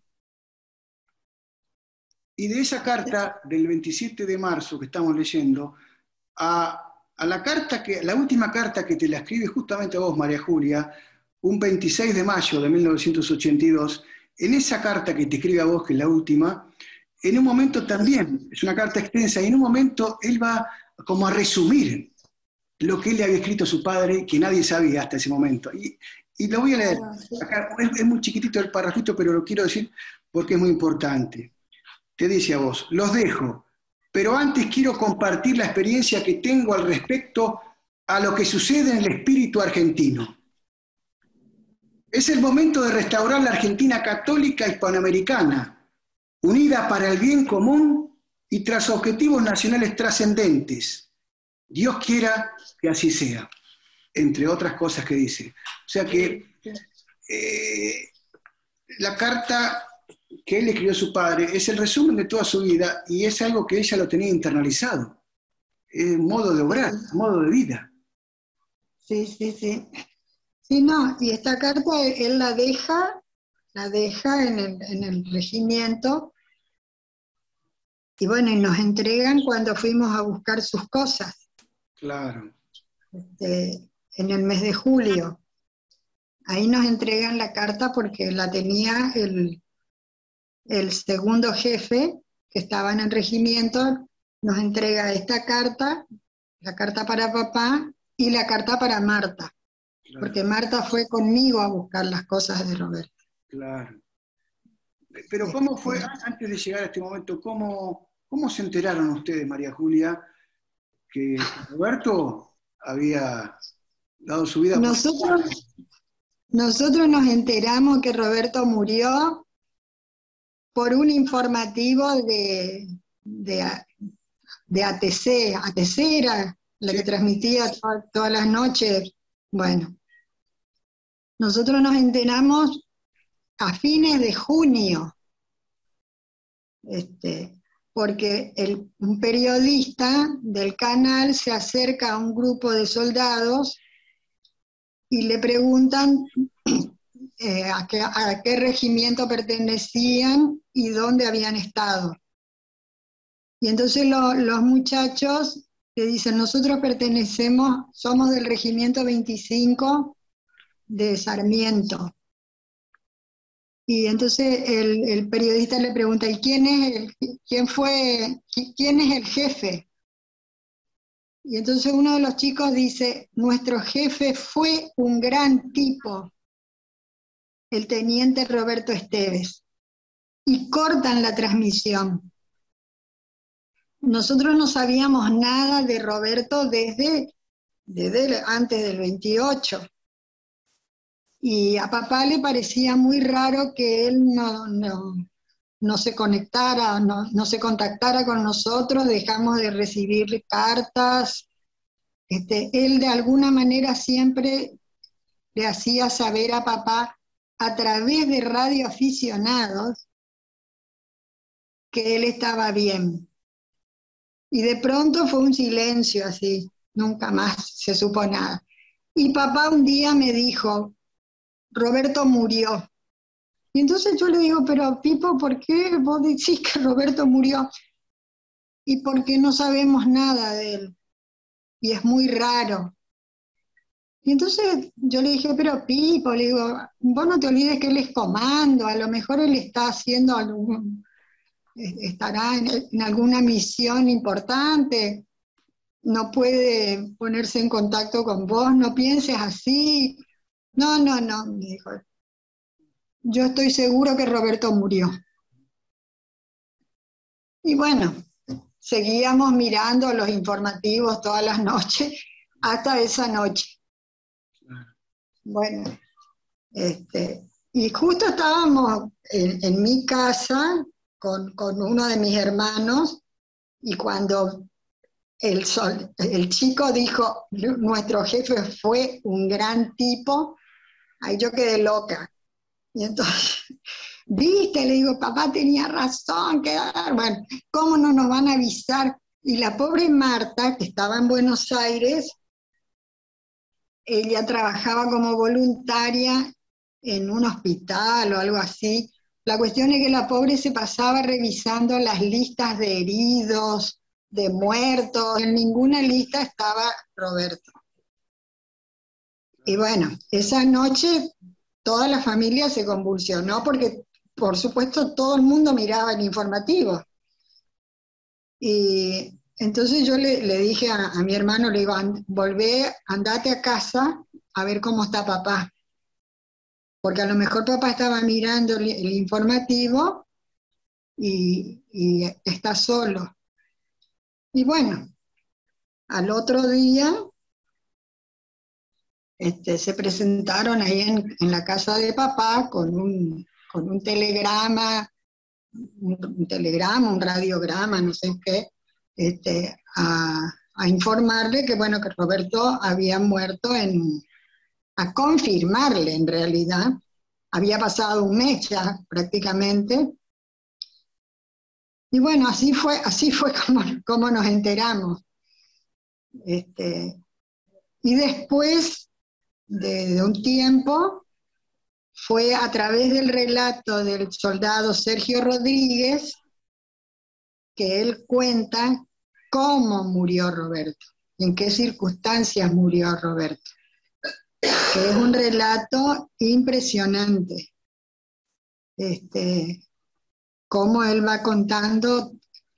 Y de esa carta del 27 de marzo que estamos leyendo, a la última carta que te la escribe justamente a vos, María Julia, un 26 de mayo de 1982, en esa carta que te escribe a vos, que es la última, en un momento también, es una carta extensa, y en un momento él va como a resumir lo que él le había escrito a su padre, que nadie sabía hasta ese momento. Y lo voy a leer. Claro, sí. Acá, es muy chiquitito el parrafito, pero lo quiero decir porque es muy importante. Te dice a vos, los dejo, pero antes quiero compartir la experiencia que tengo al respecto a lo que sucede en el espíritu argentino. Es el momento de restaurar la Argentina católica hispanoamericana, unida para el bien común y tras objetivos nacionales trascendentes. Dios quiera que así sea, entre otras cosas que dice. O sea que eh, la carta que él escribió a su padre es el resumen de toda su vida y es algo que ella lo tenía internalizado. Es un modo de obrar, un modo de vida. Sí, sí, sí. Sí, no, y esta carta él la deja en el regimiento, y bueno, y nos entregan cuando fuimos a buscar sus cosas, Claro, en el mes de julio. Ahí nos entregan la carta porque la tenía el segundo jefe que estaba en el regimiento, nos entrega esta carta, la carta para papá y la carta para Marta, claro, porque Marta fue conmigo a buscar las cosas de Roberto. claro. Pero ¿cómo fue, antes de llegar a este momento, cómo se enteraron ustedes, María Julia, que Roberto había dado su vida por... Nosotros nos enteramos que Roberto murió por un informativo de ATC. ATC era la Sí, que transmitía todas las noches. Bueno, nosotros nos enteramos a fines de junio, porque un periodista del canal se acerca a un grupo de soldados y le preguntan a qué regimiento pertenecían y dónde habían estado. Y entonces los muchachos le dicen, nosotros somos del regimiento 25 de Sarmiento. Y entonces el periodista le pregunta, ¿y quién es el jefe? Y entonces uno de los chicos dice, nuestro jefe fue un gran tipo, el teniente Roberto Esteves, y cortan la transmisión. Nosotros no sabíamos nada de Roberto desde antes del 28. Y a papá le parecía muy raro que él no se conectara, no se contactara con nosotros, dejamos de recibir cartas. Él de alguna manera siempre le hacía saber a papá a través de radioaficionados que él estaba bien. Y de pronto fue un silencio así, nunca más se supo nada. Y papá un día me dijo, Roberto murió. Y entonces yo le digo, pero Pipo, ¿por qué vos decís que Roberto murió? Y porque no sabemos nada de él. Y es muy raro. Y entonces yo le dije, pero Pipo, le digo, vos no te olvides que él es comando, a lo mejor él está haciendo estará en alguna misión importante, no puede ponerse en contacto con vos, no pienses así. No, me dijo. Yo estoy seguro que Roberto murió. Y bueno, seguíamos mirando los informativos todas las noches, hasta esa noche. Bueno, y justo estábamos en mi casa con uno de mis hermanos, y cuando el chico dijo, nuestro jefe fue un gran tipo, ahí yo quedé loca. Y entonces, viste, le digo, papá tenía razón, bueno, ¿cómo no nos van a avisar? Y la pobre Marta, que estaba en Buenos Aires, ella trabajaba como voluntaria en un hospital o algo así. La cuestión es que la pobre se pasaba revisando las listas de heridos, de muertos, en ninguna lista estaba Roberto. Y bueno, esa noche toda la familia se convulsionó porque, por supuesto, todo el mundo miraba el informativo. Y entonces yo le dije a mi hermano, le digo, volvé, andate a casa a ver cómo está papá. Porque a lo mejor papá estaba mirando el informativo y está solo. Y bueno, al otro día se presentaron ahí en la casa de papá con un telegrama, un radiograma, no sé qué, a informarle que, bueno, que Roberto había muerto, a confirmarle en realidad, había pasado un mes ya prácticamente. Y bueno, así fue como nos enteramos. Y después de un tiempo, fue a través del relato del soldado Sergio Rodríguez que él cuenta cómo murió Roberto, en qué circunstancias murió Roberto, que es un relato impresionante. Cómo él va contando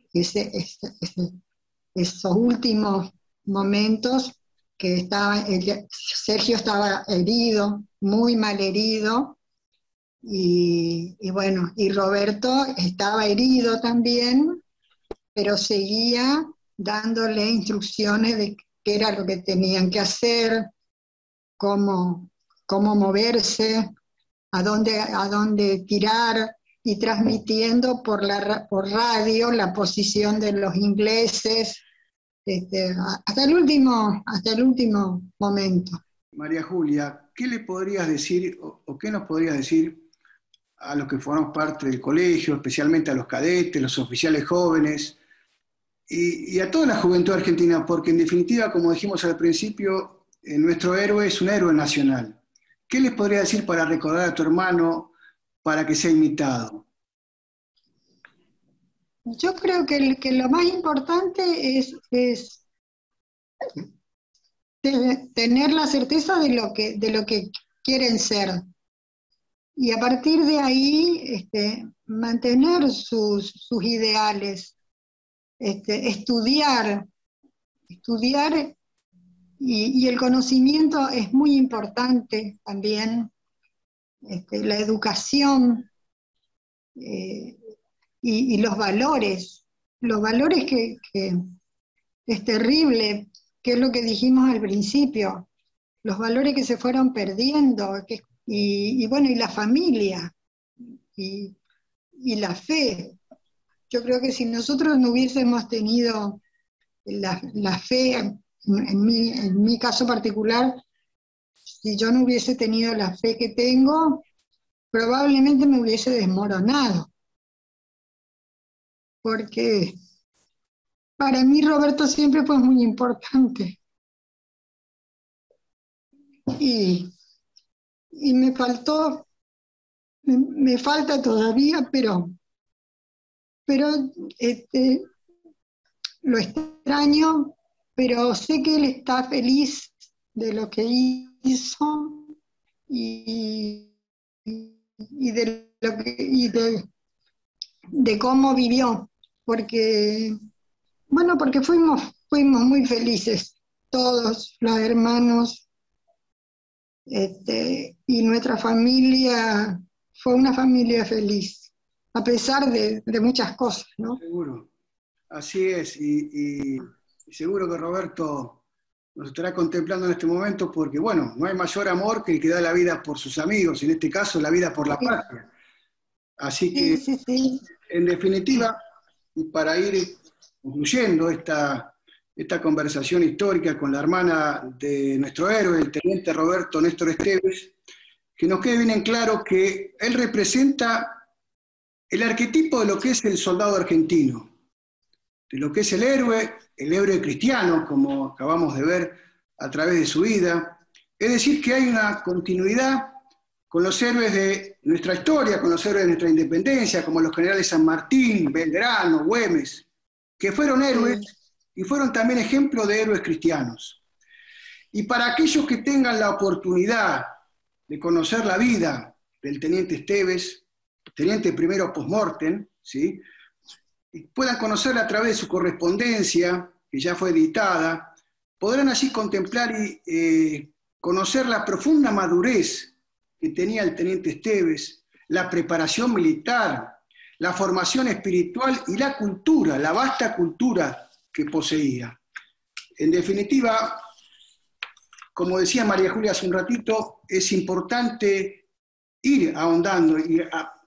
esos últimos momentos que Sergio estaba herido, muy mal herido, y bueno, y Roberto estaba herido también, pero seguía dándole instrucciones de qué era lo que tenían que hacer, cómo moverse, a dónde tirar, y transmitiendo por radio la posición de los ingleses, hasta el último momento. María Julia, ¿qué le podrías decir o qué nos podrías decir a los que formamos parte del colegio, especialmente a los cadetes, los oficiales jóvenes y a toda la juventud argentina? Porque en definitiva, como dijimos al principio, nuestro héroe es un héroe nacional. ¿Qué les podría decir para recordar a tu hermano para que sea imitado? Yo creo que lo más importante es tener la certeza de lo que quieren ser. Y a partir de ahí, mantener sus ideales, estudiar, y el conocimiento es muy importante también. la educación y los valores que es terrible, que es lo que dijimos al principio, los valores que se fueron perdiendo, y bueno, y la familia, y la fe. Yo creo que si nosotros no hubiésemos tenido la fe, en mi caso particular, si yo no hubiese tenido la fe que tengo, probablemente me hubiese desmoronado. Porque para mí Roberto siempre fue muy importante. Y me falta todavía, pero lo extraño, pero sé que él está feliz de lo que hizo y de cómo vivió, porque fuimos muy felices, todos los hermanos, y nuestra familia fue una familia feliz, a pesar de muchas cosas, ¿no? Seguro, así es, y seguro que Roberto nos estará contemplando en este momento porque, bueno, no hay mayor amor que el que da la vida por sus amigos, en este caso la vida por la patria. Así que, sí. En definitiva, y para ir concluyendo esta conversación histórica con la hermana de nuestro héroe, el teniente Roberto Néstor Esteves, que nos quede bien en claro que él representa el arquetipo de lo que es el soldado argentino, de lo que es el héroe cristiano, como acabamos de ver a través de su vida. Es decir, que hay una continuidad con los héroes de nuestra historia, con los héroes de nuestra independencia, como los generales San Martín, Belgrano, Güemes, que fueron héroes y fueron también ejemplo de héroes cristianos. Y para aquellos que tengan la oportunidad de conocer la vida del teniente Esteves, teniente primero post-mortem, ¿sí?, y puedan conocerla a través de su correspondencia, que ya fue editada, podrán así contemplar y conocer la profunda madurez que tenía el teniente Esteves, la preparación militar, la formación espiritual y la cultura, la vasta cultura que poseía. En definitiva, como decía María Julia hace un ratito, es importante ir ahondando y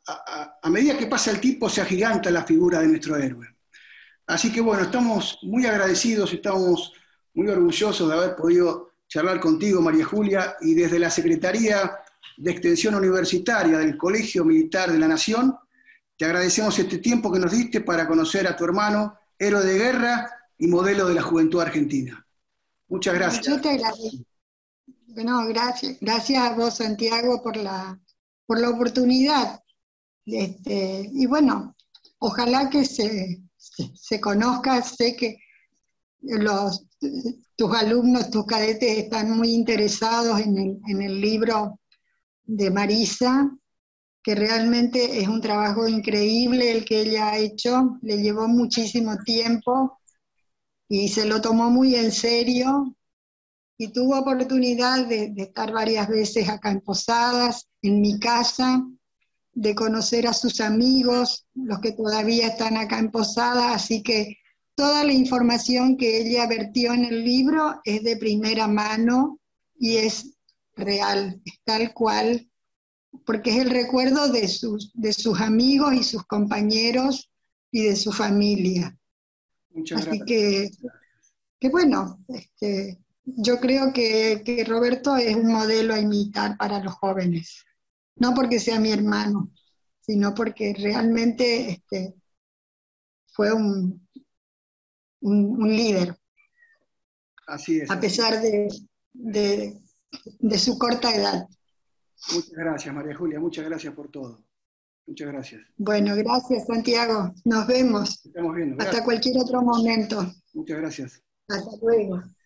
a medida que pasa el tiempo se agiganta la figura de nuestro héroe. Así que bueno, estamos muy agradecidos, estamos muy orgullosos de haber podido charlar contigo, María Julia, y desde la Secretaría de Extensión Universitaria del Colegio Militar de la Nación, te agradecemos este tiempo que nos diste para conocer a tu hermano, héroe de guerra y modelo de la juventud argentina. Muchas gracias. Yo te agradezco. Bueno, gracias a vos, Santiago, por la oportunidad. Y bueno, ojalá que se conozca. Sé que tus alumnos, tus cadetes están muy interesados en el libro de Marisa, que realmente es un trabajo increíble el que ella ha hecho. Le llevó muchísimo tiempo y se lo tomó muy en serio, y tuvo oportunidad de estar varias veces acá en Posadas, en mi casa, de conocer a sus amigos, los que todavía están acá en Posadas, así que toda la información que ella vertió en el libro es de primera mano y es real, es tal cual, porque es el recuerdo de sus amigos y sus compañeros y de su familia. Muchas así gracias. que bueno, yo creo que Roberto es un modelo a imitar para los jóvenes. No porque sea mi hermano, sino porque realmente fue un líder. Así es. A pesar de su corta edad. Muchas gracias, María Julia, muchas gracias por todo. Muchas gracias. Bueno, gracias, Santiago. Nos vemos. Estamos viendo. Gracias. Hasta cualquier otro momento. Muchas gracias. Hasta luego.